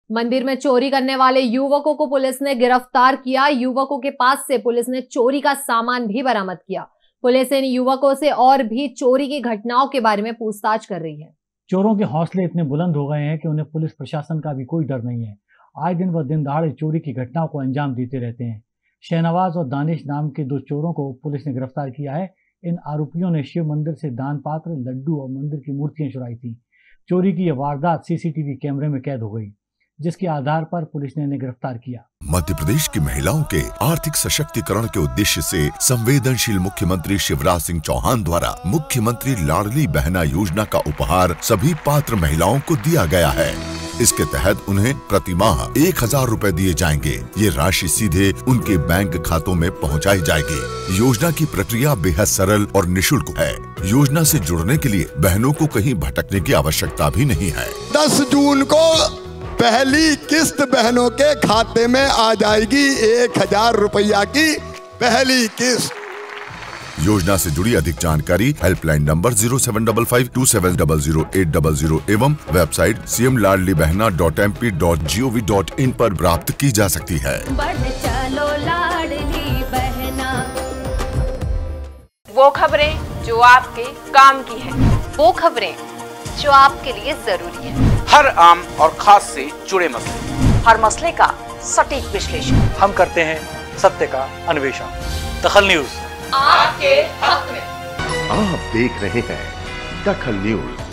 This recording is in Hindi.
मंदिर में चोरी करने वाले युवकों को पुलिस ने गिरफ्तार किया। युवकों के पास से पुलिस ने चोरी का सामान भी बरामद किया। पुलिस इन युवकों से और भी चोरी की घटनाओं के बारे में पूछताछ कर रही है। चोरों के हौसले इतने बुलंद हो गए हैं कि उन्हें पुलिस प्रशासन का भी कोई डर नहीं है। आए दिन व दिन दहाड़े चोरी की घटनाओं को अंजाम देते रहते हैं। शहनवाज और दानिश नाम के 2 चोरों को पुलिस ने गिरफ्तार किया है। इन आरोपियों ने शिव मंदिर से दान पात्र, लड्डू और मंदिर की मूर्तियां चुराई थी। चोरी की यह वारदात सीसीटीवी कैमरे में कैद हो गई, जिसके आधार पर पुलिस ने इन्हें गिरफ्तार किया। मध्य प्रदेश की महिलाओं के आर्थिक सशक्तिकरण के उद्देश्य से संवेदनशील मुख्यमंत्री शिवराज सिंह चौहान द्वारा मुख्यमंत्री लाडली बहना योजना का उपहार सभी पात्र महिलाओं को दिया गया है। इसके तहत उन्हें प्रति माह 1000 रुपए दिए जाएंगे। ये राशि सीधे उनके बैंक खातों में पहुंचाई जाएगी। योजना की प्रक्रिया बेहद सरल और निःशुल्क है। योजना से जुड़ने के लिए बहनों को कहीं भटकने की आवश्यकता भी नहीं है। 10 जून को पहली किस्त बहनों के खाते में आ जाएगी। 1000 रुपया की पहली किस्त। योजना से जुड़ी अधिक जानकारी हेल्पलाइन नंबर 075527000800 एवं वेबसाइट cmladlibehna.mp.gov.in पर प्राप्त की जा सकती है। बढ़ चलो लाडली बहना। वो खबरें जो आपके काम की है, वो खबरें जो आपके लिए जरूरी है। हर आम और खास से जुड़े मसले, हर मसले का सटीक विश्लेषण हम करते हैं, सत्य का अन्वेषण। दखल न्यूज आपके हक में। आप देख रहे हैं दखल न्यूज।